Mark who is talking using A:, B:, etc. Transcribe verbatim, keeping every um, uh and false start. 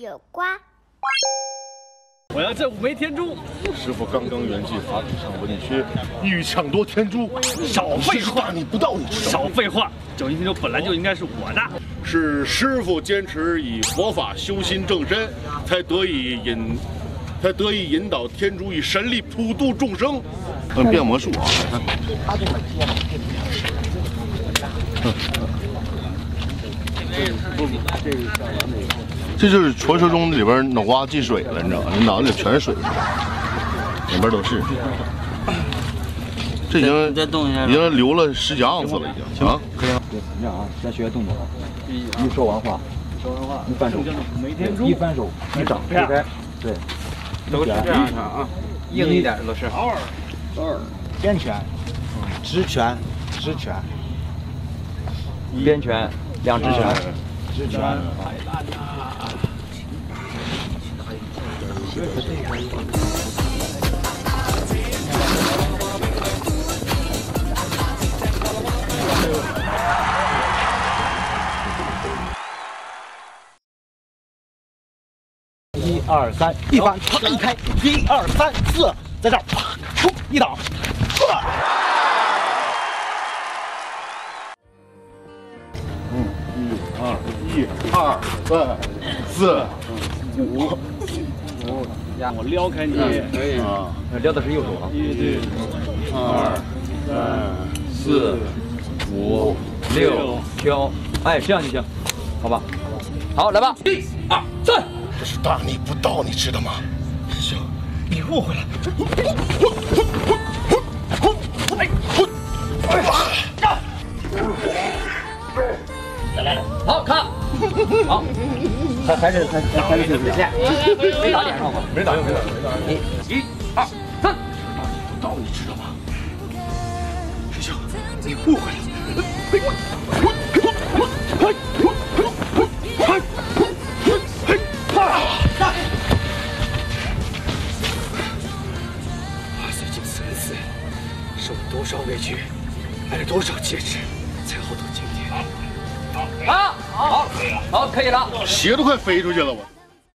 A: 有瓜。
B: 我要这五枚天珠。
C: 师傅刚刚圆寂，法场上文缺，欲抢夺天珠，
B: 少废话，
C: 你不到，你知道
B: 少废话，九阴天珠本来就应该是我的。
C: 是师傅坚持以佛法修心正身，才得以引，才得以引导天珠以神力普度众生。嗯，变魔术啊！他这个变这就是传说中里边脑瓜进水了，你知道吗？你脑子里全是水，两边都是。这已经
D: 再动一下，
C: 已经流了十几盎司了，已经啊！
E: 可以吗？对，你这样啊，先学动作啊。一说完话，
B: 说完话，
E: 一翻手，一翻手，一掌推开，对，
D: 都是这样的啊，硬一点都是。
E: 二二，边拳，直拳，直拳，边拳，两只拳，直拳。一二三，一翻，啪一开，一二三四，在这儿，啪，冲一挡，
C: 嗯，一二一二三四五
B: 五，我撩开你，
D: 可以
C: 啊，
E: 撩的是右手啊。
B: 一对，
C: 二三四
E: 五六挑，哎，这样就行，好吧？好，来吧，一二三。
C: 这是大逆不道，你知道吗？师兄，
E: 你误会了。来来来，好看，好，还还是还还是就是没打脸上吧？
C: 没打没打没打。
E: 一、一、二、三，
C: 不道，你知道吗？
E: 师兄，你误会了。受了多少委屈，挨了多少戒指，才获得今天。好，好，好，可以了。
C: 鞋都快飞出去了，我。